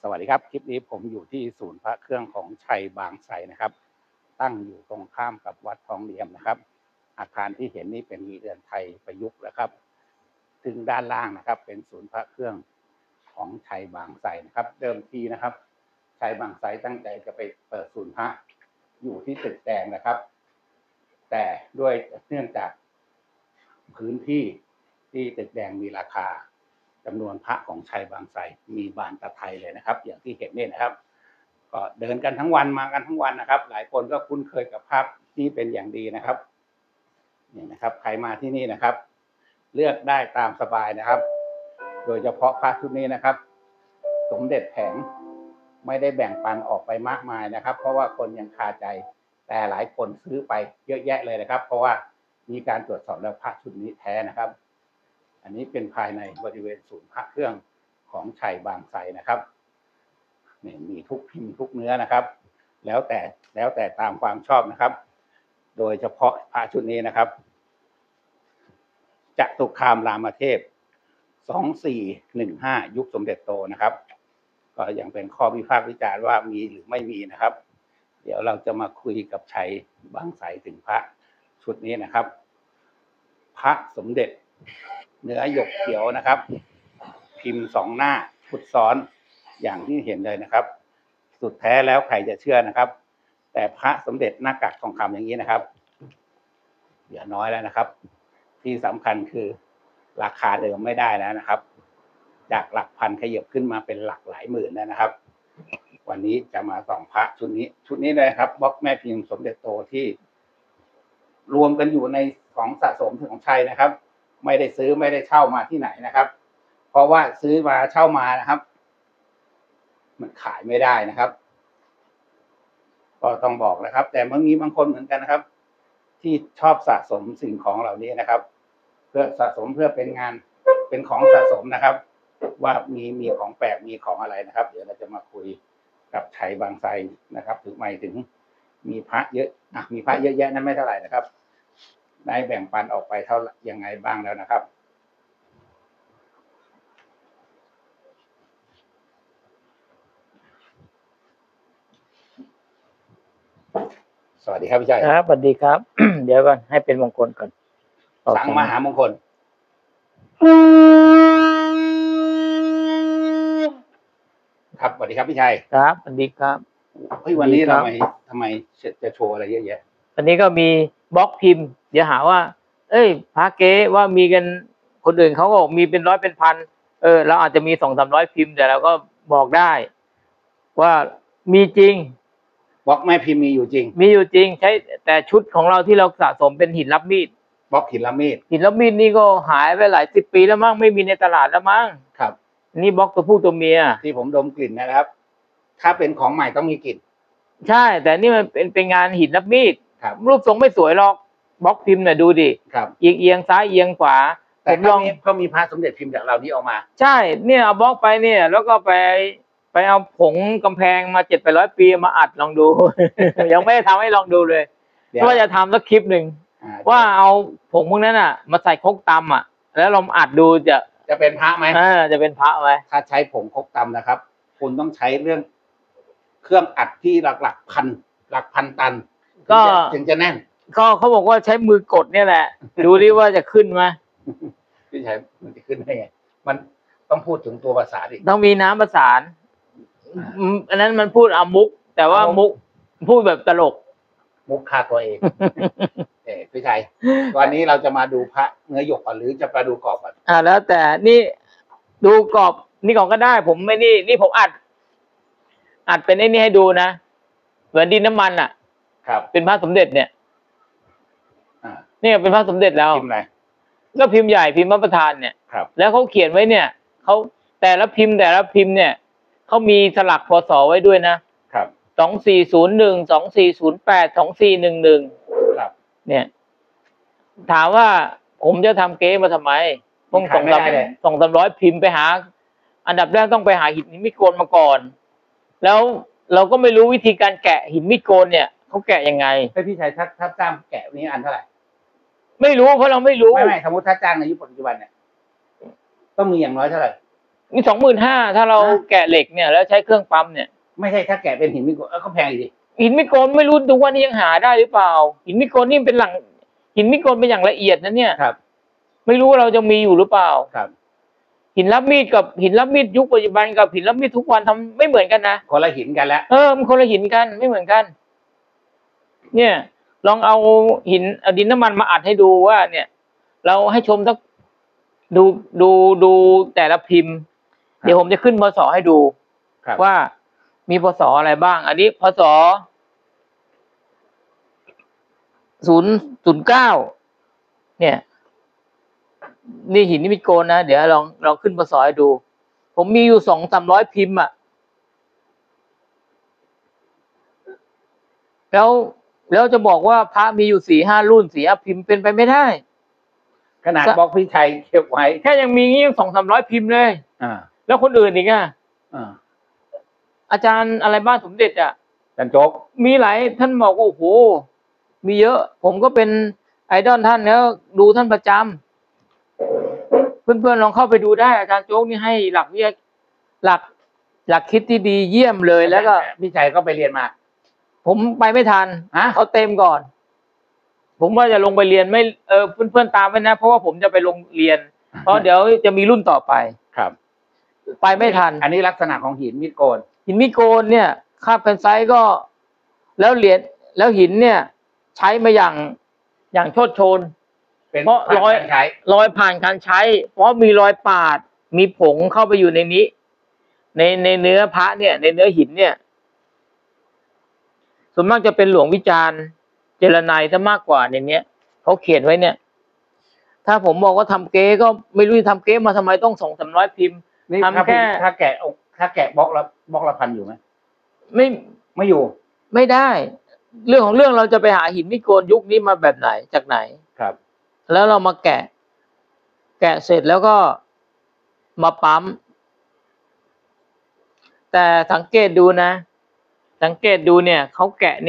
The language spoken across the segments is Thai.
สวัสดีครับคลิปนี้ผมอยู่ที่ศูนย์พระเครื่องของชัยบางไทรนะครับตั้งอยู่ตรงข้ามกับวัดทองเหลี่ยมนะครับอาคารที่เห็นนี่เป็นเรือนไทยประยุกต์นะครับซึ่งด้านล่างนะครับเป็นศูนย์พระเครื่องของชัยบางไทรนะครับเดิมทีนะครับชัยบางไทรตั้งใจจะไปเปิดศูนย์พระอยู่ที่ตึกแดงนะครับแต่ด้วยเนื่องจากพื้นที่ที่ตึกแดงมีราคาจำนวนพระของชัยบางไทรมีบานตะไทยเลยนะครับอย่างที่เห็นนี่นะครับก็เดินกันทั้งวันมากันทั้งวันนะครับหลายคนก็คุ้นเคยกับภาพนี้เป็นอย่างดีนะครับนี่นะครับใครมาที่นี่นะครับเลือกได้ตามสบายนะครับโดยเฉพาะพระชุดนี้นะครับสมเด็จแผงไม่ได้แบ่งปันออกไปมากมายนะครับเพราะว่าคนยังคาใจแต่หลายคนซื้อไปเยอะแยะเลยนะครับเพราะว่ามีการตรวจสอบแล้วพระชุดนี้แท้นะครับอันนี้เป็นภายในบริเวณศูนย์พระเครื่องของชัยบางไทรนะครับนี่มีทุกพิมพ์ทุกเนื้อนะครับแล้วแต่ตามความชอบนะครับโดยเฉพาะพระชุดนี้นะครับจตุคามรามเทพ2415ยุคสมเด็จโตนะครับก็ยังเป็นข้อวิพากษ์วิจารณ์ว่ามีหรือไม่มีนะครับเดี๋ยวเราจะมาคุยกับชัยบางไทรถึงพระชุดนี้นะครับพระสมเด็จเนื้อหยกเขียวนะครับพิมพ์2หน้าพุทธซ้อนอย่างที่เห็นเลยนะครับสุดแท้แล้วใครจะเชื่อนะครับแต่พระสมเด็จหน้ากากทองคำอย่างนี้นะครับเหลือน้อยแล้วนะครับที่สำคัญคือราคาเดิมไม่ได้แล้วนะครับจากหลักพันขยับขึ้นมาเป็นหลักหลายหมื่นแล้วนะครับวันนี้จะมาส่องพระชุดนี้เลยครับบล็อกแม่พิมพ์สมเด็จโตที่รวมกันอยู่ในของสะสมของชัยนะครับไม่ได้ซื้อไม่ได้เช่ามาที่ไหนนะครับเพราะว่าซื้อมาเช่ามานะครับมันขายไม่ได้นะครับก็ต้องบอกนะครับแต่มันมีบางคนเหมือนกันนะครับที่ชอบสะสมสิ่งของเหล่านี้นะครับเพื่อสะสมเพื่อเป็นงานเป็นของสะสมนะครับว่ามีของแปลกมีของอะไรนะครับเดี๋ยวเราจะมาคุยกับชัยบางไทรนะครับถึงหมายถึงมีพระเยอะมีพระเยอะแยะนั้นไม่เท่าไหร่นะครับได้แบ่งปันออกไปเท่ายังไงบ้างแล้วนะครับสวัสดีครับพี่ชัยครับสวัสดีครับ เดี๋ยวก่อนให้เป็นมงคลก่อนสังมหามงคลครับสวัสดีครับพี่ชัยครับสวัสดีครับเฮ้ยวันนี้ทำไมจะโชว์อะไรเยอะแยะวันนี้ก็มีบล็อกพิมพ์เดี๋ยวหาว่าเอ้ยพระเก๊ว่ามีกันคนอื่นเขาก็มีเป็นร้อยเป็นพันเราอาจจะมี200-300พิมพ์แต่เราก็บอกได้ว่ามีจริงบล็อกแม่พิมพ์มีอยู่จริงใช้แต่ชุดของเราที่เราสะสมเป็นหินรับมีดบล็อกหินรับมีดนี่ก็หายไปหลายสิบปีแล้วมั้งไม่มีในตลาดแล้วมั้งครับนี่บล็อกตัวผู้ตัวเมียที่ผมดมกลิ่นนะครับถ้าเป็นของใหม่ต้องมีกลิ่นใช่แต่นี่มันเป็นงานหินรับมีดรูปทรงไม่สวยหรอกบล็อกพิมพ์เนี่ยดูดิเอียงซ้ายเอียงขวาแต่เขามีพระสมเด็จพิมพ์จากเรานี้ออกมาใช่เนี่ยเอาบล็อกไปเนี่ยแล้วก็ไปเอาผงกำแพงมา700-800 ปีมาอัดลองดู ยังไม่ได้ทำให้ลองดูเลยว่าจะทำสักคลิปหนึ่งว่าเอาผงพวกนั้นอ่ะมาใส่ครกตำอ่ะแล้วลองอัดดูจะเป็นพระไหมจะเป็นพระไหมถ้าใช้ผงครกตำนะครับคุณต้องใช้เรื่องเครื่องอัดที่หลักพันตันก็ถึงจะแน่นเขาบอกว่าใช้มือกดเนี่ยแหละ ดูดิว่าจะขึ้นไหมพี่ชัยมันจะขึ้นได้ไงมันต้องพูดถึงตัวประสานอีกต้องมีน้ำประสานอันนั้นมันพูดเอามุกแต่ว่ามุกพูดแบบตลกมุกฆ่าตัวเองพี่ชัยวันนี้เราจะมาดูพระเนื้อหยกก่อนหรือจะมาดูกรอบก่อนแล้วแต่นี่ดูกรอบนี่ก่อนก็ได้ผมไม่นี่ผมอัดเป็นไอ้นี่ให้ดูนะเหมือนดินน้ำมันอ่ะครับเป็นพระสมเด็จเนี่ยเป็นพระสมเด็จแล้วพิมพ์อะไรก็พิมพ์ใหญ่พิมพ์พระประธานเนี่ยแล้วเขาเขียนไว้เนี่ยเขาแต่ละพิมพ์เนี่ยเขามีสลักพศไว้ด้วยนะครับ2401 2408 2411ครับเนี่ยถามว่าผมจะทำเก๊มาทำไมต้อง200-300พิมพ์ไปหาอันดับแรกต้องไปหาหินมิโกนมาก่อนแล้วเราก็ไม่รู้วิธีการแกะหินมิโกนเนี่ยเขาแกะยังไงพี่ชัยถ้าจ้างแกะนี้อันเท่าไหร่ไม่รู้เพราะเราไม่รู้ไม่สมมติถ้าจ้างในยุคปัจจุบันเนี่ยต้องมีอย่างน้อยเท่าไหร่นี่25,000ถ้าเราแกะเหล็กเนี่ยแล้วใช้เครื่องปั๊มเนี่ยไม่ใช่ถ้าแกะเป็นหินมิโกนก็แพงอีกหินมิโกนไม่รู้ทุกวันนี้ยังหาได้หรือเปล่าหินมิโกนนี่เป็นหลังหินมิโกนเป็นอย่างละเอียดนะเนี่ยครับไม่รู้เราจะมีอยู่หรือเปล่าครับหินรับมีดกับหินรับมีดยุคปัจจุบันกับหินรับมีดทุกวันทำไม่เหมือนกันนะคนละหินกันแล้วมันคนละหินกันไม่เหมือนกันเนี่ยลองเอาหินเอาดินน้ำมันมาอัดให้ดูว่าเนี่ยเราให้ชมสักดูแต่ละพิมพ์เดี๋ยวผมจะขึ้นพศให้ดูว่ามีพศอะไรบ้างอันนี้พศ009เนี่ยนี่หินนิมิตโกนนะเดี๋ยวลองขึ้นพศให้ดูผมมีอยู่200-300พิมพ์อ่ะแล้วจะบอกว่าพระมีอยู่4-5รุ่น4-5พิมพ์เป็นไปไม่ได้ขนาดบล็อกพี่ชัยเก็บไว้แค่ยังมีงี้200-300พิมพ์เลยแล้วคนอื่นอีกอาจารย์อะไรบ้านสมเด็จอ่ะอาจารย์โจ๊กมีหลายท่านบอกว่าโอ้โหมีเยอะผมก็เป็นไอดอลท่านแล้วดูท่านประจำเพื่อนๆลองเข้าไปดูได้อาจารย์โจ๊กนี่ให้หลักวิทยาหลักคิดที่ดีเยี่ยมเลยแล้วก็พี่ชัยก็ไปเรียนมาผมไปไม่ทันเขาเต็มก่อนผมว่าจะลงไปเรียนไม่เพื่อนๆตามไว้นะเพราะว่าผมจะไปลงเรียนเพราะเดี๋ยวจะมีรุ่นต่อไปครับไปไม่ทันอันนี้ลักษณะของหินมิดโกนหินมิดโกนเนี่ยคาบกันไซส์ก็แล้วเหรียญแล้วหินเนี่ยใช้มาอย่างโชติโชนเพราะรอยผ่านการใช้เพราะมีรอยปาดมีผงเข้าไปอยู่ในนี้ในเนื้อพระเนี่ยในเนื้อหินเนี่ยส่วนมากจะเป็นหลวงวิจารณ์เจรไนซะมากกว่าในเนี้ยเขาเขียนไว้เนี่ยถ้าผมบอกว่าทำเก๊ก็ไม่รู้จะทำเก๊มาทำไมต้อง200-300พิมพ์ทำแค่ถ้าแกะบล็อกละพันอยู่ไหมไม่อยู่ไม่ได้เรื่องของเรื่องเราจะไปหาหินมิโกนยุคนี้มาแบบไหนจากไหนครับแล้วเรามาแกะเสร็จแล้วก็มาปั๊มแต่สังเกตดูนะเนี่ยเขาแกะ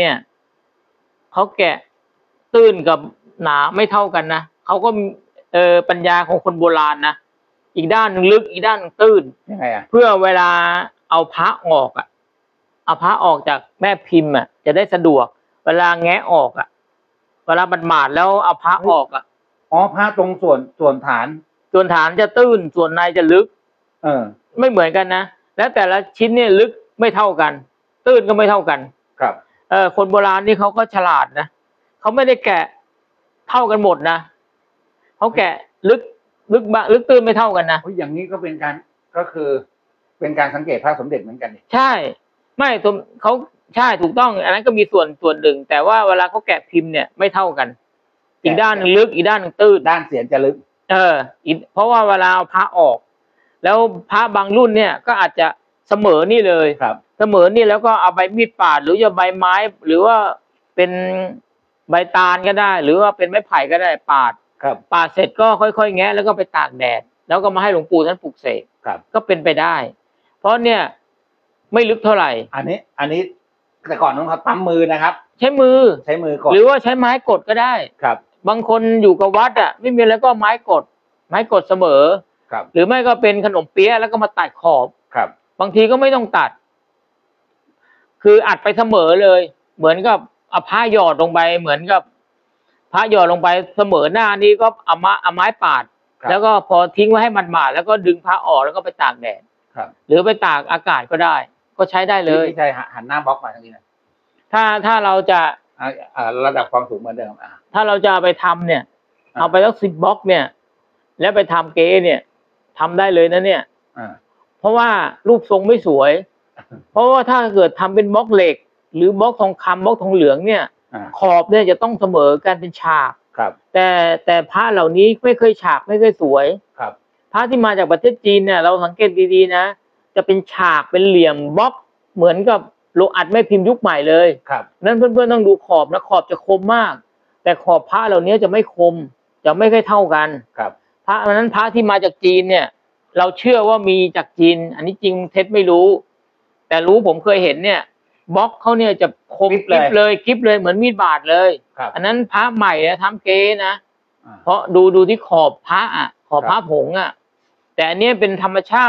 ตื้นกับหนาไม่เท่ากันนะเขาก็ปัญญาของคนโบราณนะอีกด้านนึงลึกอีกด้านนึงตื้นยังไงเพื่อเวลาเอาพระออกเอาพระออกจากแม่พิมพ์จะได้สะดวกเวลาแงะออกเวลาบัดหมาดแล้วเอาพระออกพระตรงส่วนฐานจะตื้นส่วนในจะลึกไม่เหมือนกันนะแล้วแต่ละชิ้นเนี่ยลึกไม่เท่ากันตื้นก็ไม่เท่ากันครับคนโบราณนี่เขาก็ฉลาดนะเขาไม่ได้แกะเท่ากันหมดนะเขาแกะลึกตื้นไม่เท่ากันนะอย่างนี้ก็เป็นการสังเกตพระสมเด็จเหมือนกันใช่ไม่เขาใช่ถูกต้องอันนั้นก็มีส่วนหนึ่งแต่ว่าเวลาเขาแกะพิมพ์เนี่ยไม่เท่ากันอีกด้านนึงลึกอีกด้านนึงตื้นด้านเสียงจะลึกเพราะว่าเวลาเอาพระออกแล้วพระบางรุ่นเนี่ยก็อาจจะเสมอนี่เลยเสมอนี่แล้วก็เอาใบมีดปาดหรือจะใบไม้หรือว่าเป็นใบตาลก็ได้หรือว่าเป็นไม้ไผ่ก็ได้ปาดเสร็จก็ค่อยๆแงะแล้วก็ไปตากแดดแล้วก็มาให้หลวงปู่ท่านปลุกเสกก็เป็นไปได้เพราะเนี่ยไม่ลึกเท่าไหร่อันนี้แต่ก่อนต้องปั๊มมือนะครับใช้มือกดหรือว่าใช้ไม้กดก็ได้ครับบางคนอยู่กับวัดไม่มีแล้วก็ไม้กดเสมอหรือไม่ก็เป็นขนมเปี๊ยะแล้วก็มาตัดขอบบางทีก็ไม่ต้องตัดคืออัดไปเสมอเลยเหมือนกับเอาผ้าหยอดลงไปเหมือนกับผ้าหยอดลงไปเสมอหน้านี้ก็เอาไม้ปาดแล้วก็พอทิ้งไว้ให้มันหมาดแล้วก็ดึงผ้าออกแล้วก็ไปตากแดดหรือไปตากอากาศก็ได้ก็ใช้ได้เลยใช่หันหน้าบล็อกมาทางนี้นะถ้าเราจะระดับความสูงเหมือนเดิมถ้าเราจะไปทำเนี่ยเอาไปสัก10 บล็อกเนี่ยแล้วไปทำเก๊เนี่ยทำได้เลยนะเนี่ยเพราะว่ารูปทรงไม่สวยเพราะว่าถ้าเกิดทำเป็นบล็อกเหล็กหรือบล็อกทองคำบล็อกทองเหลืองเนี่ยขอบเนี่ยจะต้องเสมอกันเป็นฉากแต่พระเหล่านี้ไม่เคยฉากไม่เคยสวยพระที่มาจากประเทศจีนเนี่ยเราสังเกตดีๆนะจะเป็นฉากเป็นเหลี่ยมบล็อกเหมือนกับโลอัดไม่พิมพ์ยุคใหม่เลยนั้นเพื่อนๆต้องดูขอบนะขอบจะคมมากแต่ขอบพระเหล่านี้จะไม่คมจะไม่ค่อยเท่ากันพระนั้นพระที่มาจากจีนเนี่ยเราเชื่อว่ามีจากจีนอันนี้จริงเท็จไม่รู้แต่รู้ผมเคยเห็นเนี่ยบล็อกเขาเนี่ยจะคมกริบเลยเหมือนมีดบาดเลยอันนั้นพระใหม่นะทำเก๊นะเพราะดูที่ขอบพระขอบพระผงแต่อันนี้เป็นธรรมชาติแ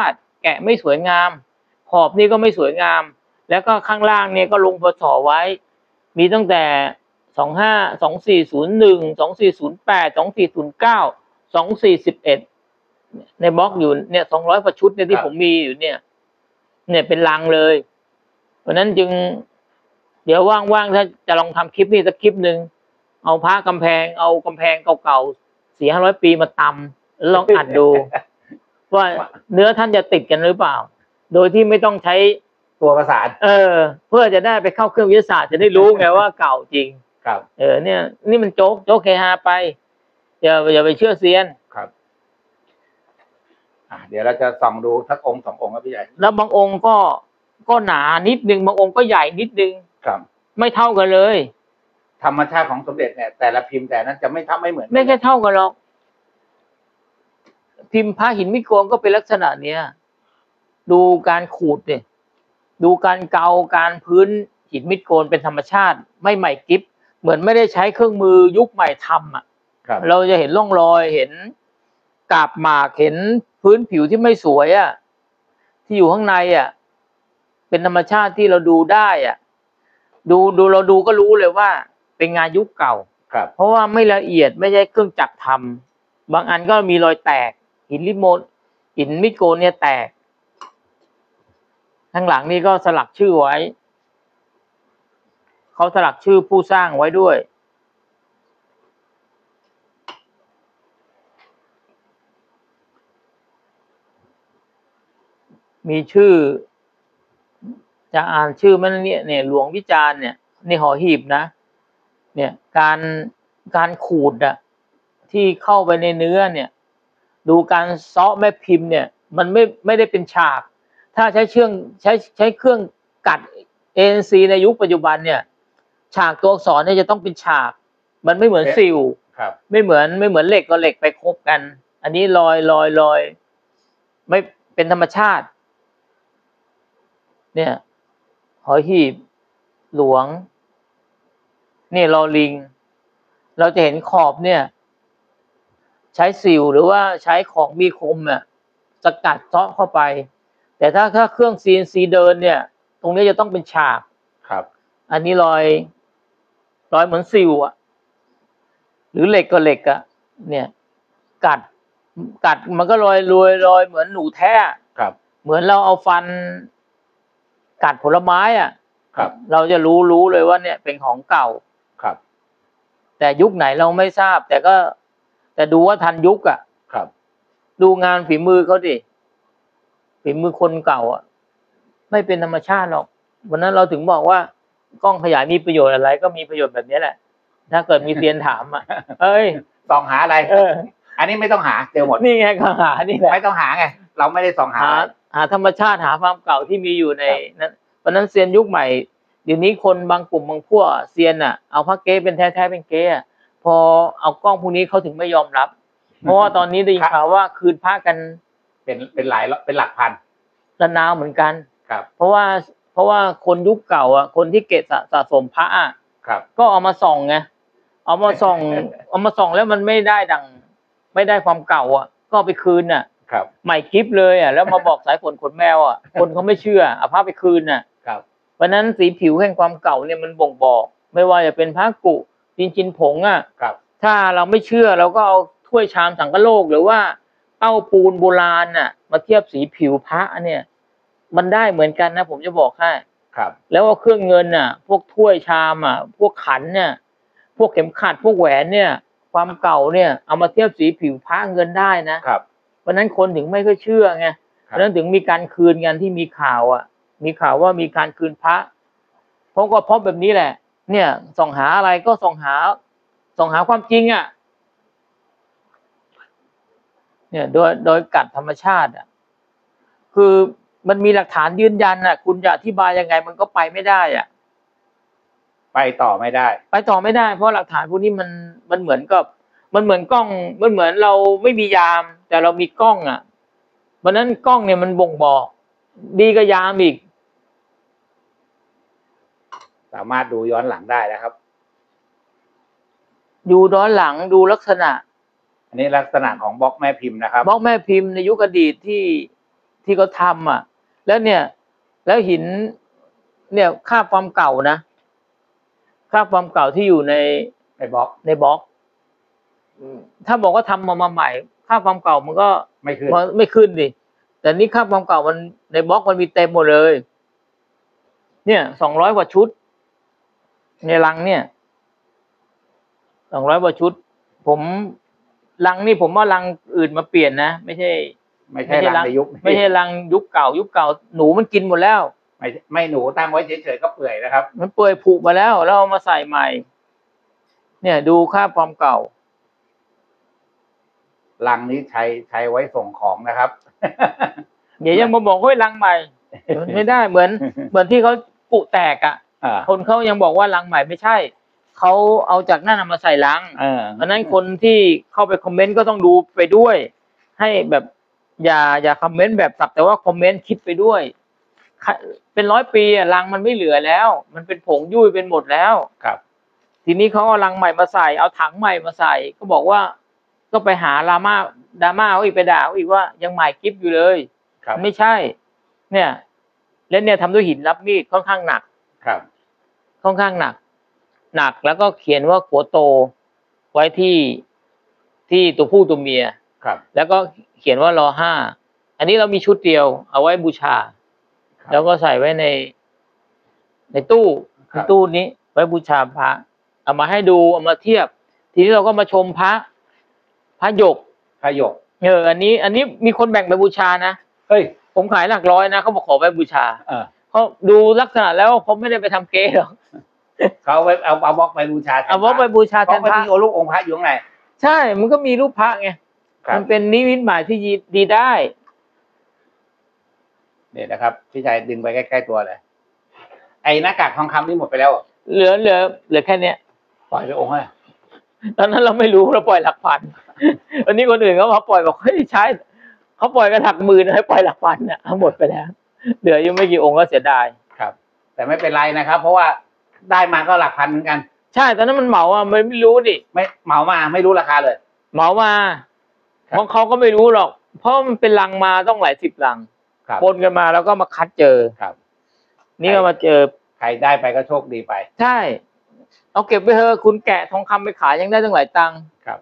แกะไม่สวยงามขอบนี่ก็ไม่สวยงามแล้วก็ข้างล่างเนี่ยก็ลงพศไว้มีตั้งแต่2401 2408 2409 2411ในบล็อกอยู่เนี่ย200กว่าชุดเนี่ยที่ผมมีอยู่เนี่ยเป็นลังเลยเพราะนั้นจึงเดี๋ยวว่างๆถ้าจะลองทำคลิปนี้สักคลิปนึงเอาพระกำแพงเอากำแพงเก่าๆ400-500 ปีมาตำแล้วลองอัดดูว่าเนื้อท่านจะติดกันหรือเปล่าโดยที่ไม่ต้องใช้ตัวประสานเพื่อจะได้ไปเข้าเครื่องวิทยาศาสตร์จะได้รู้ไงว่าเก่าจริงครับเนี่ยนี่มันโจ๊กเฮฮาไปอย่าไปเชื่อเซียนครับเดี๋ยวเราจะส่องดูสักองค์2 องค์ครับพี่ใหญ่แล้วบางองค์ก็หนานิดนึงบางองค์ก็ใหญ่นิดนึงครับไม่เท่ากันเลยธรรมชาติของสมเด็จเนี่ยแต่ละพิมพ์แต่นั้นจะไม่เหมือนไม่แค่เท่ากันหรอกพิมพ์พระหินมิโกนก็เป็นลักษณะเนี้ยดูการขูดเนี่ยดูการเกาการพื้นหินมิโกนเป็นธรรมชาติไม่ใหม่กิ๊บเหมือนไม่ได้ใช้เครื่องมือยุคใหม่ทำเราจะเห็นร่องรอยเห็นกาบหมากเห็นพื้นผิวที่ไม่สวยที่อยู่ข้างในเป็นธรรมชาติที่เราดูได้ดูเราดูก็รู้เลยว่าเป็นงานยุคเก่าเพราะว่าไม่ละเอียดไม่ใช่เครื่องจักรทำบางอันก็มีรอยแตกหินมิโกนเนี่ยแตกข้างหลังนี่ก็สลักชื่อไว้เขาสลักชื่อผู้สร้างไว้ด้วยมีชื่อจะอ่านชื่อมันเนี่ยหลวงวิจารณ์เนี่ยนี่หอหีบนะเนี่ยการขูดที่เข้าไปในเนื้อเนี่ยดูการเซาะแม่พิมพ์เนี่ยมันไม่ได้เป็นฉากถ้าใช้เครื่องกัด ANC ในยุคปัจจุบันเนี่ยฉากตัวอักษรเนี่ยจะต้องเป็นฉากมันไม่เหมือนซิลไม่เหมือนเหล็กกับเหล็กไปคบกันอันนี้ลอยไม่เป็นธรรมชาติเนี่ยหอหีบหลวงนี่ลอลิงเราจะเห็นขอบเนี่ยใช้สิวหรือว่าใช้ของมีคมสกัดเซาะเข้าไปแต่ถ้าเครื่อง CNC เดินเนี่ยตรงนี้จะต้องเป็นฉากครับอันนี้รอยเหมือนสิวหรือเหล็กก็เหล็กเนี่ยกัดมันก็รอยเหมือนหนูแท้ครับเหมือนเราเอาฟันกัดผลไม้ครับเราจะรู้เลยว่าเนี่ยเป็นของเก่าครับแต่ยุคไหนเราไม่ทราบแต่ดูว่าทันยุคครับดูงานฝีมือเขาดิฝีมือคนเก่าไม่เป็นธรรมชาติหรอกวันนั้นเราถึงบอกว่ากล้องขยายมีประโยชน์อะไรก็มีประโยชน์แบบนี้แหละถ้าเกิดมีเซียนถามเอ้ยส่องหาอะไรอันนี้ไม่ต้องหาเจอหมดนี่ไงก็หานี่แหละไม่ต้องหาไงเราไม่ได้ส่องหาธรรมชาติหาความเก่าที่มีอยู่ในนั้นวันนั้นเซียนยุคใหม่เดี๋ยวนี้คนบางกลุ่มบางพวกเซียนเอาพระเก๊เป็นแท้เป็นเก๊พอเอากล้องพวกนี้เขาถึงไม่ยอมรับเพราะว่าตอนนี้ได้ยินข่าวว่าคืนพระกันเป็นหลักพันระนาวเหมือนกันครับเพราะว่าคนยุคเก่าคนที่เก็บสะสมพระครับก็เอามาส่องไงเอามาส่องแล้วมันไม่ได้ความเก่าก็ไปคืนครับใหม่กิฟเลยแล้วมาบอกสายฝนขนแมวคนเขาไม่เชื่อเอาพระไปคืนครับเพราะนั้นสีผิวแห่งความเก่าเนี่ยมันบ่งบอกไม่ว่าจะเป็นพระกุจินผงครับถ้าเราไม่เชื่อเราก็เอาถ้วยชามสังฆโลกหรือว่าเต้าปูนโบราณมาเทียบสีผิวพระเนี่ยมันได้เหมือนกันนะผมจะบอกให้ครับแล้วก็เครื่องเงินพวกถ้วยชามพวกขันเนี่ยพวกเข็มขัดพวกแหวนเนี่ยความเก่าเนี่ยเอามาเทียบสีผิวพระเงินได้นะครับเพราะนั้นคนถึงไม่ค่อยเชื่อไงเพราะนั้นถึงมีการคืนกันที่มีข่าวมีข่าวว่ามีการคืนพระเพราะแบบนี้แหละเนี่ยส่องหาอะไรก็ส่องหาความจริงเนี่ยโดยกัดธรรมชาติคือมันมีหลักฐานยืนยันคุณจะอธิบายยังไงมันก็ไปไม่ได้ไปต่อไม่ได้เพราะหลักฐานพวกนี้มันเหมือนกับมันเหมือนกล้องมันเหมือนเราไม่มียามแต่เรามีกล้องเพราะนั้นกล้องเนี่ยมันบ่งบอกดีกว่ายามอีกสามารถดูย้อนหลังได้นะครับดูย้อนหลังดูลักษณะอันนี้ลักษณะของบล็อกแม่พิมพ์นะครับบล็อกแม่พิมพ์ในยุคอดีตที่เขาทำอ่ะ แล้วเนี่ย แล้วหิน เนี่ยค่าความเก่านะค่าความเก่าที่อยู่ในบล็อกในบล็อกถ้าบอกว่าทำมาใหม่ ค่าความเก่ามันก็ไม่ขึ้นดิแต่นี่ค่าความเก่ามันในบล็อกมันมีเต็มหมดเลย เนี่ย200 กว่าชุด ในลังเนี่ย200 กว่าชุด ผมลังนี่ผมว่าลังอื่นมาเปลี่ยนนะไม่ใช่ลังในยุคไม่ใช่ลังยุคเก่าหนูมันกินหมดแล้วไม่หนูตั้งไว้เฉยๆก็เปื่อยนะครับมันเปื่อยผุมาแล้วแล้วเอามาใส่ใหม่ เนี่ยดูค่าความเก่าลังนี้ใช้ไว้ส่งของนะครับเดี๋ยวยังมาบอกว่าลังใหม่ไม่ได้เหมือนที่เขาปุแตกอ่ะคนเขายังบอกว่าลังใหม่ไม่ใช่เขาเอาจากนั่นมาใส่ลังเพราะนั้นคนที่เข้าไปคอมเมนต์ก็ต้องดูไปด้วย ให้แบบอย่าคอมเมนต์แบบสักแต่ว่าคอมเมนต์คิดไปด้วยเป็น100 ปีอ่ะลังมันไม่เหลือแล้วมันเป็นผงยุ่ยเป็นหมดแล้วครับทีนี้เขาเอาลังใหม่มาใส่เอาถังใหม่มาใส่ก็บอกว่าก็ไปหาดราม่าเขาอีกไปด่าเขาอีกว่ายังใหม่กิฟอยู่เลยไม่ใช่เนี่ยแล้วเนี่ยทำด้วยหินรับมีดค่อนข้างหนักครับค่อนข้างหนักแล้วก็เขียนว่าขัวโตไว้ที่ตัวผู้ตัวเมียครับแล้วก็เขียนว่าร.5 อันนี้เรามีชุดเดียวเอาไว้บูชาแล้วก็ใส่ไว้ในตู้นี้ไว้บูชาพระเอามาให้ดูเอามาเทียบทีนี้เราก็มาชมพระหยกอันนี้มีคนแบ่งไปบูชานะเฮ้ยผมขายหลักร้อยนะเขาบอกขอไปบูชาเขาดูลักษณะแล้วเขาไม่ได้ไปทำเก๊หรอกเขาเอาบล็อกไปบูชาเอาบล็อกไปบูชาแทนพระมีรูปองค์พระอยู่ข้างในใช่มันก็มีรูปพระไงมันเป็นนิมิตหมายที่ดีได้เนี่ยนะครับพี่ชายดึงไปใกล้ๆตัวเลยไอ้หน้ากากทองคำนี่หมดไปแล้วเหลือแค่เนี้ยปล่อยไปองค์ให้ตอนนั้นเราไม่รู้เราปล่อยหลักพันวันนี้คนอื่นเขาปล่อยบอกเฮ้ยใช้เขาปล่อยกันหลักหมื่นให้ปล่อยหลักพันเนี่ยหมดไปแล้วเหลืออยู่ไม่กี่องค์ก็เสียดายครับแต่ไม่เป็นไรนะครับเพราะว่าได้มาก็หลักพันเหมือนกันใช่ตอนนั้นมันเหมาอ่ะไม่รู้ดิไม่เหมามาไม่รู้ราคาเลยเหมามาเพราะเขาก็ไม่รู้หรอกเพราะมันเป็นลังมาต้องหลาย10 ลังปนกันมาแล้วก็มาคัดเจอครับนี่ก็มาเจอใครได้ไปก็โชคดีไปใช่เอาเก็บไปเถอะคุณแกะทองคำไปขายยังได้ตั้งหลายตังค์ครับ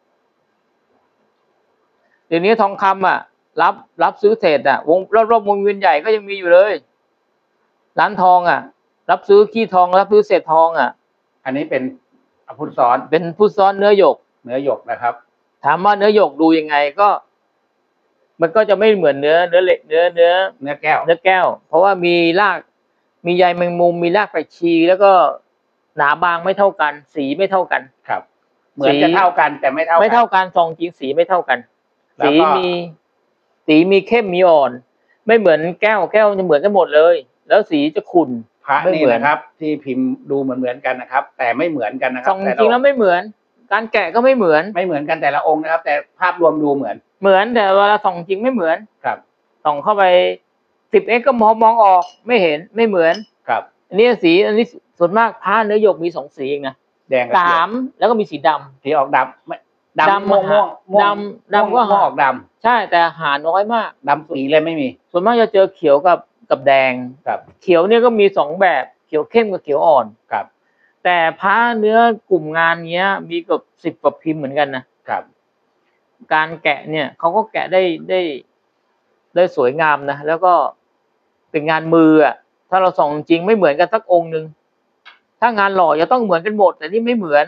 เดี๋ยวนี้ทองคำอ่ะรับซื้อเศษอ่ะรอบวงเวียนใหญ่ก็ยังมีอยู่เลยร้านทองอ่ะรับซื้อขี้ทองรับซื้อเศษทองอ่ะอันนี้เป็นพุทธซ้อนเป็นพุทธซ้อนเนื้อหยกนะครับถามว่าเนื้อหยกดูยังไงก็มันก็จะไม่เหมือนเนื้อเหล็กเนื้อแก้วเพราะว่ามีรากมีใยแมงมุมมีรากผักชีแล้วก็หนาบางไม่เท่ากันสีไม่เท่ากันครับเหมือนจะเท่ากันแต่ไม่เท่ากันซองจริงสีไม่เท่ากันสีมีเข้มมีอ่อนไม่เหมือนแก้วจะเหมือนกันหมดเลยแล้วสีจะขุ่นพระนี่นะครับที่พิมพ์ดูเหมือนกันนะครับแต่ไม่เหมือนกันนะครับซองจริงแล้วไม่เหมือนการแกะก็ไม่เหมือนกันแต่ละองค์นะครับแต่ภาพรวมดูเหมือนแต่เวลาส่องจริงไม่เหมือนครับส่องเข้าไป10xก็มองออกไม่เห็นไม่เหมือนครับอันนี้ส่วนมากผ้าเนื้อหยกมี2 สีเองนะแดง 3แล้วก็มีสีดำสีออกดำม่วงก็ออกดำใช่แต่หาน้อยมากดำสีเลยไม่มีส่วนมากจะเจอเขียวกับแดงครับเขียวเนี่ยก็มี2แบบเขียวเข้มกับเขียวอ่อนครับแต่ผ้าเนื้อกลุ่มงานเนี้ยมีเกือบ10 กว่าพิมพ์เหมือนกันนะครับการแกะเนี่ยเขาก็แกะได้สวยงามนะแล้วก็เป็นงานมืออ่ะถ้าเราส่องจริงไม่เหมือนกันสักองค์นึงถ้างานหล่อจะต้องเหมือนกันหมดแต่นี่ไม่เหมือน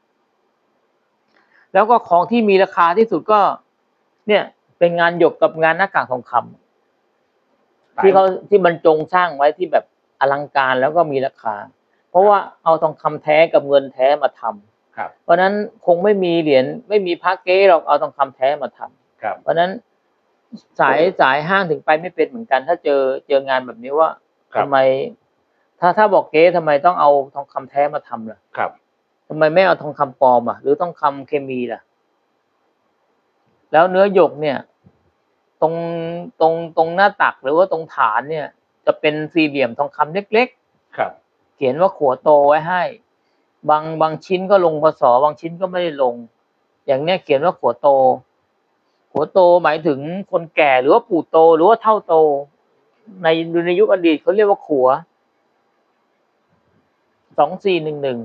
แล้วก็ของที่มีราคาที่สุดก็เนี่ยเป็นงานหยกกับงานหน้ากากทองคำที่มันจงสร้างไว้ที่แบบอลังการแล้วก็มีราคาเพราะว่าเอาทองคำแท้กับเงินแท้มาทำเพราะนั้นคงไม่มีเหรียญไม่มีพระเก๊หรอกเอาทองคำแท้มาทำเพราะนั้นสายห้างถึงไปไม่เป็นเหมือนกันถ้าเจองานแบบนี้ว่าทำไมถ้าบอกเก๊ทำไมต้องเอาทองคำแท้มาทำล่ะทำไมไม่เอาทองคำปลอมหรือทองคำเคมีล่ะแล้วเนื้อหยกเนี่ยตรงหน้าตักหรือว่าตรงฐานเนี่ยจะเป็นสี่เหลี่ยมทองคำเล็กๆเขียนว่าขัวโตไว้ให้บางชิ้นก็ลงพศบางชิ้นก็ไม่ได้ลงอย่างเนี้ยเขียนว่าขัวโตหัวโตหมายถึงคนแก่หรือว่าปู่โตหรือว่าเฒ่าโตในยุคอดีตเขาเรียกว่าขัว2411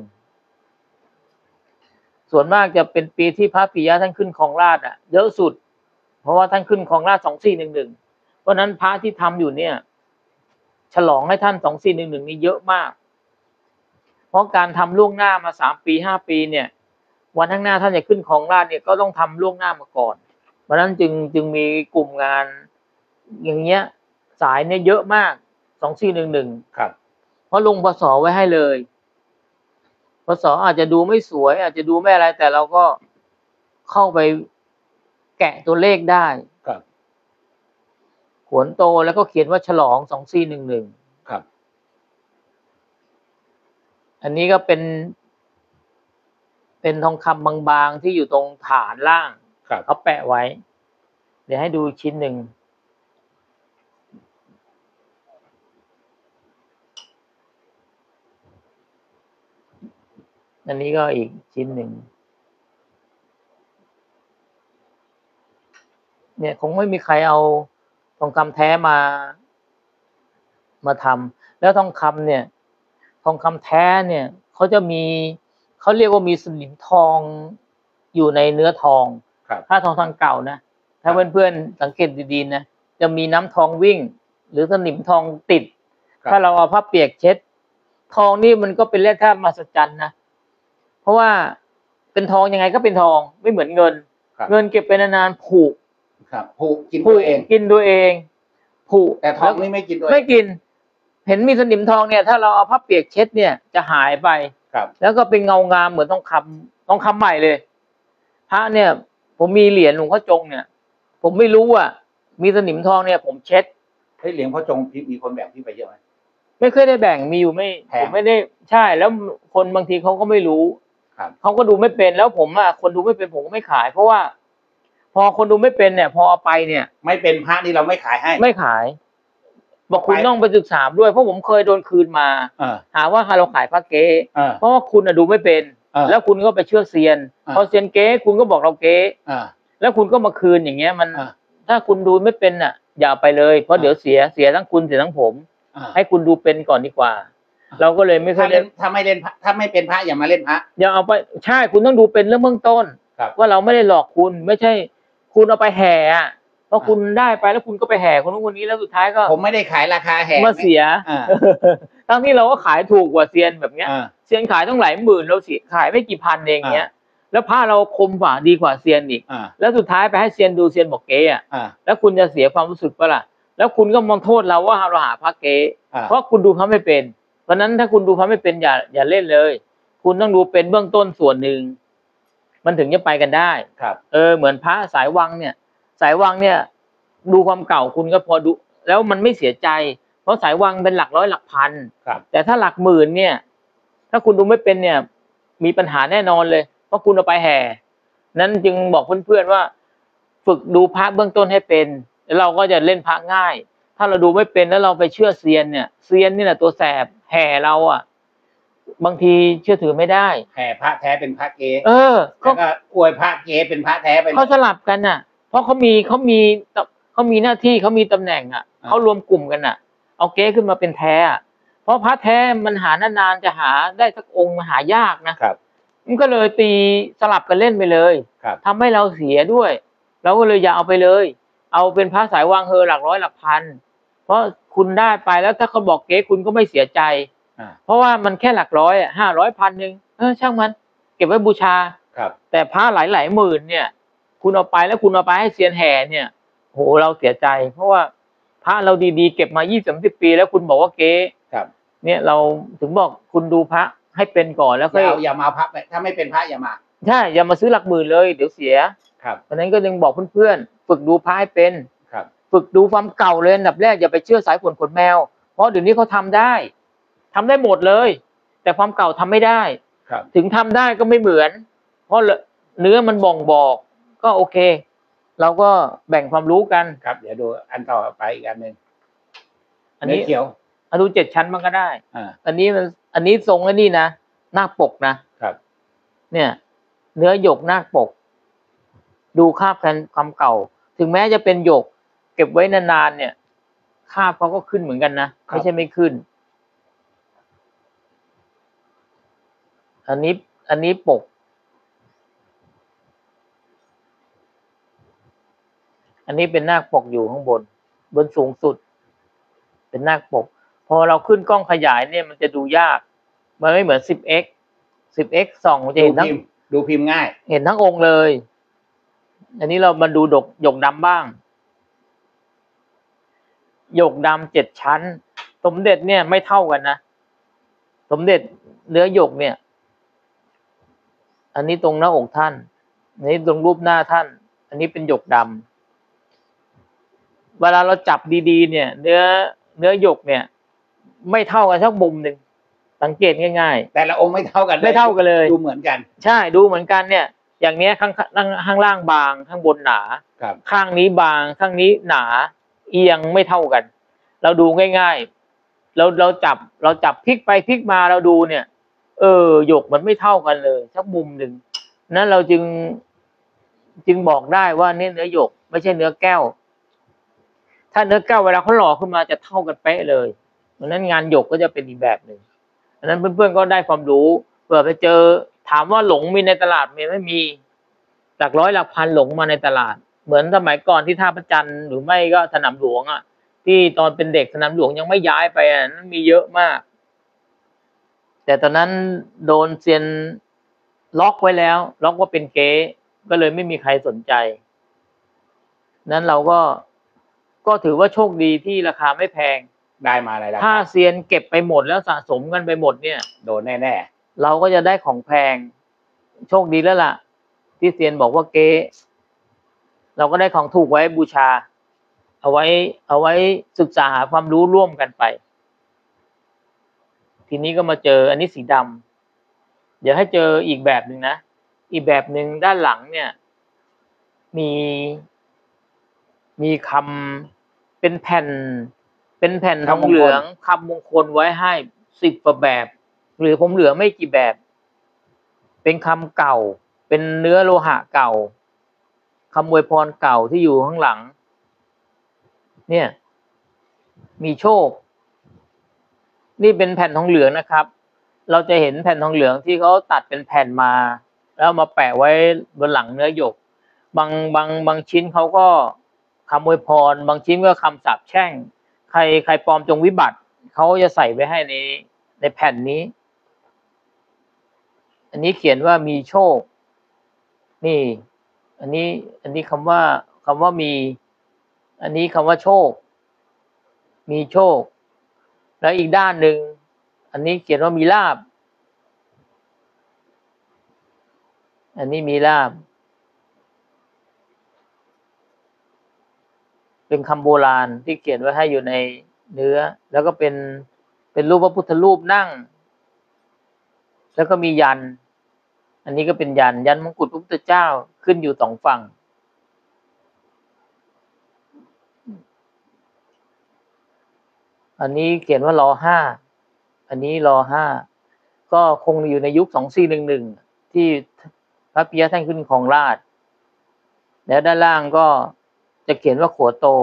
ส่วนมากจะเป็นปีที่พระปิยะท่านขึ้นครองราชย์เยอะสุดเพราะว่าท่านขึ้นครองราชย์2411เพราะนั้นพระที่ทำอยู่เนี่ยฉลองให้ท่าน2411นี่เยอะมากเพราะการทำล่วงหน้ามา3 ปี5 ปีเนี่ยวันข้างหน้าท่านจะขึ้นครองราชย์เนี่ยก็ต้องทำล่วงหน้ามาก่อนเพราะนั้นจึงมีกลุ่มงานอย่างเงี้ยสายเนี่ยเยอะมาก2411 ครับเพราะลงพศไว้ให้เลยพศอาจจะดูไม่สวยอาจจะดูไม่อะไรแต่เราก็เข้าไปแกะตัวเลขได้ครับขวนโตแล้วก็เขียนว่าฉลอง2411 ครับอันนี้ก็เป็นทองคำบางๆที่อยู่ตรงฐานล่างเขาแปะไว้เดี๋ยวให้ดูชิ้นหนึ่งอันนี้ก็อีกชิ้นหนึ่งเนี่ยคงไม่มีใครเอาทองคำแท้มาทำแล้วทองคำเนี่ยทองคำแท้เนี่ยเขาจะมีเขาเรียกว่ามีสนิมทองอยู่ในเนื้อทองถ้าทองเก่านะถ้าเพื่อนๆสังเกตดีๆนะจะมีน้ำทองวิ่งหรือสนิมทองติดถ้าเราเอาผ้าเปียกเช็ดทองนี่มันก็เป็นแร่ธาตุมหัศจรรย์นะเพราะว่าเป็นทองยังไงก็เป็นทองไม่เหมือนเงินเงินเก็บไปนานๆผุกินตัวเองผุแต่ทองนี่ไม่กินตัวเองไม่กินเห็นมีสนิมทองเนี่ยถ้าเราเอาผ้าเปียกเช็ดเนี่ยจะหายไปแล้วก็เป็นเงางามเหมือนทองคำใหม่เลยพระเนี่ยผมมีเหรียญหลวงพ่อจงเนี่ยผมไม่รู้อ่ะมีสนิมทองเนี่ยผมเช็ดเหรียญพ่อจงมีคนแบ่งพี่ไปเยอะไหมไม่เคยได้แบ่งมีอยู่ไม่ผมไม่ได้ใช่แล้วคนบางทีเขาก็ไม่รู้เขาก็ดูไม่เป็นแล้วผมอ่ะคนดูไม่เป็นผมก็ไม่ขายเพราะว่าพอคนดูไม่เป็นเนี่ยพอเอาไปเนี่ยไม่เป็นพระนี่เราไม่ขายให้ไม่ขายบอกคุณต้องไปศึกษาด้วยเพราะผมเคยโดนคืนมาหาว่าเราขายพระเก๊เพราะว่าคุณดูไม่เป็นแล้วคุณก็ไปเชื่อเซียนพอเซียนเก๊คุณก็บอกเราเก๊แล้วคุณก็มาคืนอย่างเงี้ยมันถ้าคุณดูไม่เป็นอ่ะอย่าไปเลยเพราะเดี๋ยวเสียทั้งคุณเสียทั้งผมให้คุณดูเป็นก่อนดีกว่าเราก็เลยไม่เคยเล่นถ้าไม่เป็นพระอย่ามาเล่นพระอย่าเอาไปใช่คุณต้องดูเป็นเรื่องเบื้องต้นว่าเราไม่ได้หลอกคุณไม่ใช่คุณเอาไปแห่เพราะคุณได้ไปแล้วคุณก็ไปแห่คนนู้นคนนี้แล้วสุดท้ายก็ผมไม่ได้ขายราคาแห่มาเสียทั้งที่เราก็ขายถูกกว่าเซียนแบบเนี้ยเซียนขายต้องหลายหมื่นเราขายไม่กี่พันเองเงี้ยแล้วผ้าเราคมกว่าดีกว่าเซียนอีกแล้วสุดท้ายไปให้เซียนดูเซียนบอกเก๊แล้วคุณจะเสียความรู้สึกป่ะล่ะแล้วคุณก็มองโทษเราว่าเราหาพระเก๊เพราะคุณดูพระไม่เป็นเพราะนั้นถ้าคุณดูพระไม่เป็นอย่าเล่นเลยคุณต้องดูเป็นเบื้องต้นส่วนหนึ่งมันถึงจะไปกันได้เหมือนพระสายวังเนี่ยดูความเก่าคุณก็พอดูแล้วมันไม่เสียใจเพราะสายวังเป็นหลักร้อยหลักพันแต่ถ้าหลักหมื่นเนี่ยถ้าคุณดูไม่เป็นเนี่ยมีปัญหาแน่นอนเลยเพราะคุณเอาไปแห่นั้นจึงบอกเพื่อนๆว่าฝึกดูพระเบื้องต้นให้เป็นแล้วเราก็จะเล่นพระง่ายถ้าเราดูไม่เป็นแล้วเราไปเชื่อเซียนเนี่ยเซียนนี่แหละตัวแสบแห่เราอ่ะบางทีเชื่อถือไม่ได้แห่พระแท้เป็นพระเก๊ก็อวยพระเก๊เป็นพระแท้ไปเขาสลับกันน่ะเพราะเขามีหน้าที่เขามีตำแหน่งเขารวมกลุ่มกันเอาเก๊ขึ้นมาเป็นแท้เพราะพระแท้มันหานานๆจะหาได้สักองค์หายากนะครับมันก็เลยตีสลับกันเล่นไปเลยทำให้เราเสียด้วยเราก็เลยอย่าเอาไปเลยเอาเป็นพระสายวางหลักร้อยหลักพันเพราะคุณได้ไปแล้วถ้าเขาบอกเก๊คุณก็ไม่เสียใจเพราะว่ามันแค่หลักร้อย500 1,000ช่างมันเก็บไว้บูชาแต่พระหลายหมื่นเนี่ยคุณเอาไปแล้วคุณเอาไปให้เซียนแห่เนี่ยโหเราเสียใจเพราะว่าพระเราดีๆเก็บมา20-30 ปีแล้วคุณบอกว่าเก๊เนี่ยเราถึงบอกคุณดูพระให้เป็นก่อนแล้วก็อย่ามาพระถ้าไม่เป็นพระอย่ามาใช่อย่ามาซื้อหลักหมื่นเลยเดี๋ยวเสียเพราะนั้นก็ยังบอกเพื่อนๆฝึกดูพระให้เป็นฝึกดูความเก่าเลยอันดับแรกอย่าไปเชื่อสายขนแมวเพราะเดี๋ยวนี้เขาทำได้หมดเลยแต่ความเก่าทำไม่ได้ถึงทำได้ก็ไม่เหมือนเพราะเนื้อมันบ่งบอกก็โอเคเราก็แบ่งความรู้กันครับเดี๋ยวดูอันต่อไปอีกอันหนึ่งอันนี้เขียวดู7 ชั้นมันก็ได้อันนี้ทรงไอ้นี่นะหน้าปกนะครับเนี่ยเนื้อหยกหน้าปกดูคาบกันความเก่าถึงแม้จะเป็นหยกเก็บไว้นานๆเนี่ยค่าเขาก็ขึ้นเหมือนกันนะไม่ใช่ไม่ขึ้นอันนี้ปกอันนี้เป็นนาคปกอยู่ข้างบนสูงสุดเป็นนาคปกพอเราขึ้นกล้องขยายเนี่ยมันจะดูยากมันไม่เหมือน 10x ส่องจะเห็นทั้งดูพิมพ์ง่ายเห็นทั้งองค์เลยอันนี้เรามาดูหยกดำบ้างหยกดำ7 ชั้นสมเด็จเนี่ยไม่เท่ากันนะสมเด็จเนื้อหยกเนี่ยอันนี้ตรงหน้าอกท่านอันนี้ตรงรูปหน้าท่านอันนี้เป็นหยกดำเวลาเราจับดีๆเนี่ยเนื้อหยกเนี่ยไม่เท่ากันสักมุมหนึ่งสังเกตง่ายๆแต่ละองค์ไม่เท่ากันเลยดูเหมือนกันใช่ดูเหมือนกันเนี่ยอย่างเนี้ยข้างล่างบางข้างบนหนาข้างนี้บางข้างนี้หนาเอียงไม่เท่ากันเราดูง่ายๆเราจับพลิกไปพลิกมาเราดูเนี่ยหยกมันไม่เท่ากันเลยสักมุมหนึ่งนั้นเราจึงบอกได้ว่านี่เนื้อหยกไม่ใช่เนื้อแก้วถ้าเนื้อแก้วเวลาเขาหล่อขึ้นมาจะเท่ากันเป๊ะเลยเพราะนั้นงานหยกก็จะเป็นอีกแบบหนึ่งดังนั้นเพื่อนๆก็ได้ความรู้เผื่อไปเจอถามว่าหลงมีในตลาดไม่มีหลักร้อยหลักพันหลงมาในตลาดเหมือนสมัยก่อนที่ท่าพระจันทร์หรือไม่ก็สนามหลวงอ่ะที่ตอนเป็นเด็กสนามหลวงยังไม่ย้ายไปนั้นมีเยอะมากแต่ตอนนั้นโดนเซียนล็อกไว้แล้วล็อกว่าเป็นเก๊ก็เลยไม่มีใครสนใจนั้นเราก็ถือว่าโชคดีที่ราคาไม่แพงได้มาอะไรถ้าเซียนเก็บไปหมดแล้วสะสมกันไปหมดเนี่ยโดนแน่ๆเราก็จะได้ของแพงโชคดีแล้วล่ะที่เซียนบอกว่าเก๊เราก็ได้ของถูกไว้บูชาเอาไว้ศึกษาหาความรู้ร่วมกันไปทีนี้ก็มาเจออันนี้สีดำเดี๋ยวให้เจออีกแบบหนึ่งนะอีกแบบหนึ่งด้านหลังเนี่ยมีคำเป็นแผ่นทองเหลืองคำมงคลไว้ให้10 กว่าแบบหรือผมเหลือไม่กี่แบบเป็นคำเก่าเป็นเนื้อโลหะเก่าคำอวยพรเก่าที่อยู่ข้างหลังเนี่ยมีโชคนี่เป็นแผ่นทองเหลืองนะครับเราจะเห็นแผ่นทองเหลืองที่เขาตัดเป็นแผ่นมาแล้วมาแปะไว้บนหลังเนื้อหยกบางชิ้นเขาก็คำอวยพรบางชิ้นก็คำสาปแช่งใครปลอมจงวิบัติเขาจะใส่ไว้ให้ในแผ่นนี้อันนี้เขียนว่ามีโชคนี่อันนี้คำว่ามีอันนี้คำว่าโชคมีโชคแล้วอีกด้านหนึ่งอันนี้เขียนว่ามีลาภอันนี้มีลาภเป็นคำโบราณที่เขียนไว้ให้อยู่ในเนื้อแล้วก็เป็นรูปพระพุทธรูปนั่งแล้วก็มียันอันนี้ก็เป็นยันมงกุฎพระพุทธเจ้าขึ้นอยู่2 ฝั่งอันนี้เขียนว่าร.5อันนี้ร.5ก็คงอยู่ในยุค2411ที่พระปิยะท่านขึ้นครองราชย์แล้วด้านล่างก็จะเขียนว่าขัวโต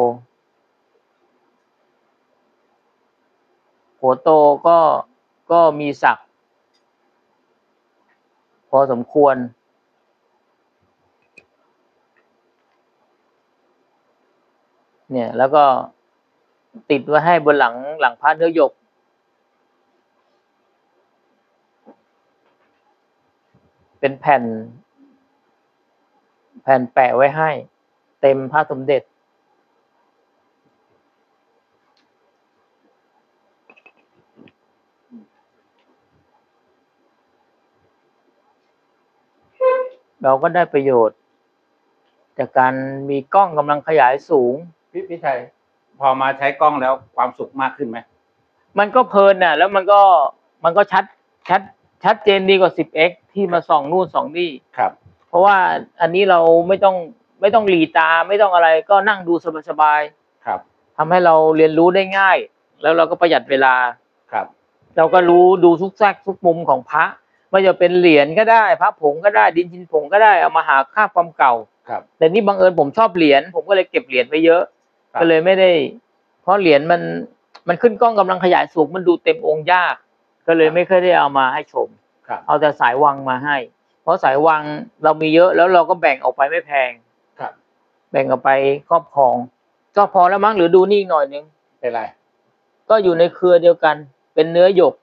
ก็มีศักดิ์พอสมควรเนี่ยแล้วก็ติดไว้ให้บนหลังพระเนื้อหยกเป็นแผ่นแปะไว้ให้เต็มพระสมเด็จเราก็ได้ประโยชน์จากการมีกล้องกำลังขยายสูงพี่ชัยพอมาใช้กล้องแล้วความสุขมากขึ้นไหมมันก็เพลินน่ะแล้วมันก็ชัดเจนดีกว่า 10x ที่มาส่องนู่นส่องนี่ครับเพราะว่าอันนี้เราไม่ต้องหลีตาไม่ต้องอะไรก็นั่งดูสบายๆครับทำให้เราเรียนรู้ได้ง่ายแล้วเราก็ประหยัดเวลาครับเราก็รู้ดูทุกแทรกทุกมุมของพระว่าจะเป็นเหรียญก็ได้พระผงก็ได้ดินชินผงก็ได้เอามาหาค่าความเก่าครับแต่นี่บังเอิญผมชอบเหรียญผมก็เลยเก็บเหรียญไว้เยอะก็เลยไม่ได้ เพราะเหรียญมันขึ้นกล้องกำลังขยายสูงมันดูเต็มองค์ยากก็เลยไม่เคยได้เอามาให้ชมเอาแต่สายวังมาให้เพราะสายวังเรามีเยอะแล้วเราก็แบ่งออกไปไม่แพงแบ่งออกไปครอบครองก็พอแล้วมั้งหรือดูนี่หน่อยนึงเป็นไรก็อยู่ในเครือเดียวกันเป็นเนื้อหยก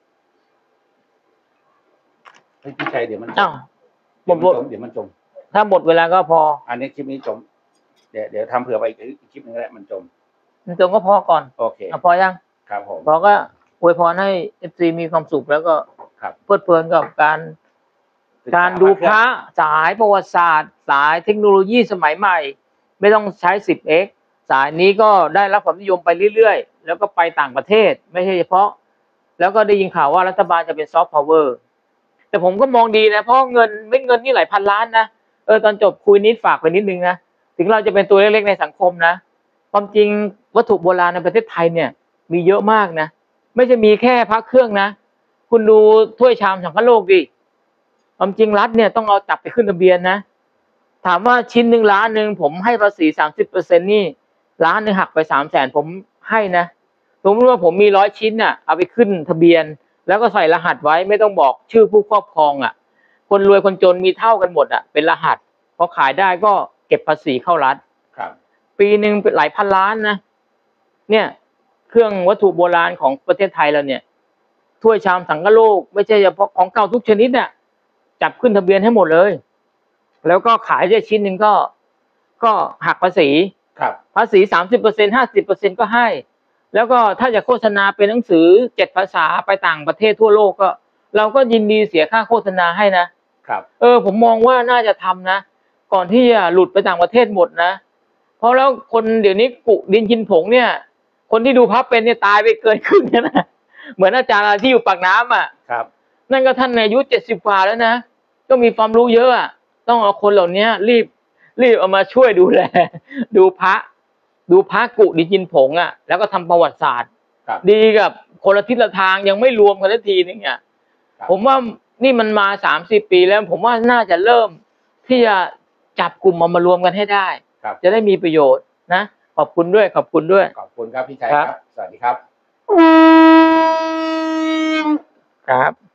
พี่ชัยเดี๋ยวมันหมดเดี๋ยวมันจมถ้าหมดเวลาก็พออันนี้คลิปนี้จมเดี๋ยวทำเผื่อไปอีกคลิปนึงแหละมันจมก็พอก่อนโอเคพอยังครับผมพอก็อวยพรให้ FC มีความสุขแล้วก็เพลิดเพลินกับการดูพระสายประวัติศาสตร์สายเทคโนโลยีสมัยใหม่ไม่ต้องใช้ 10x สายนี้ก็ได้รับความนิยมไปเรื่อยๆแล้วก็ไปต่างประเทศไม่ใช่เฉพาะแล้วก็ได้ยินข่าวว่ารัฐบาลจะเป็นซอฟต์พาวเวอร์แต่ผมก็มองดีนะเพราะเงินนี่หลายพันล้านนะตอนจบคุยนิดฝากไปนิดนึงนะถึงเราจะเป็นตัวเล็กๆในสังคมนะความจริงวัตถุโบราณในประเทศไทยเนี่ยมีเยอะมากนะไม่ใช่มีแค่พระเครื่องนะคุณดูถ้วยชามสังฆโลกดิความจริงรัฐเนี่ยต้องเอาจับไปขึ้นทะเบียนนะถามว่าชิ้นหนึ่งล้านหนึ่งผมให้ภาษี 30% นี่ล้านหนึ่งหักไป300,000ผมให้นะสมมติว่าผมมี100 ชิ้นน่ะเอาไปขึ้นทะเบียนแล้วก็ใส่รหัสไว้ไม่ต้องบอกชื่อผู้ครอบครองอ่ะคนรวยคนจนมีเท่ากันหมดอ่ะเป็นรหัสพอขายได้ก็เก็บภาษีเข้ารัฐปีหนึ่งเป็นหลายพันล้านนะเนี่ยเครื่องวัตถุโบราณของประเทศไทยเราเนี่ยถ้วยชามสังฆโลกไม่ใช่เฉพาะของเก่าทุกชนิดเนี่ยจับขึ้นทะเบียนให้หมดเลยแล้วก็ขายได้ชิ้นหนึ่งก็หักภาษีภาษี 30% 50% ก็ให้แล้วก็ถ้าจะโฆษณาเป็นหนังสือ7 ภาษาไปต่างประเทศทั่วโลกก็เราก็ยินดีเสียค่าโฆษณาให้นะครับผมมองว่าน่าจะทำนะก่อนที่จะหลุดไปต่างประเทศหมดนะเพราะแล้วคนเดี๋ยวนี้กุดินชินผงเนี่ยคนที่ดูพระเป็นเนี่ยตายไปเกินครึ่งนะเหมือนอาจารย์ที่อยู่ปากน้ำอ่ะนั่นก็ท่านอายุ70 กว่าแล้วนะก็มีความรู้เยอะอ่ะต้องเอาคนเหล่านี้รีบเอามาช่วยดูแลดูพระกุดินชินผงอ่ะแล้วก็ทำประวัติศาสตร์ดีกับคนละทิศละทางยังไม่รวมกันสักทีนึงเนี่ยผมว่านี่มันมา30 ปีแล้วผมว่าน่าจะเริ่มที่จะจับกลุ่มมารวมกันให้ได้จะได้มีประโยชน์นะขอบคุณด้วยขอบคุณครับพี่ชัยครับสวัสดีครับ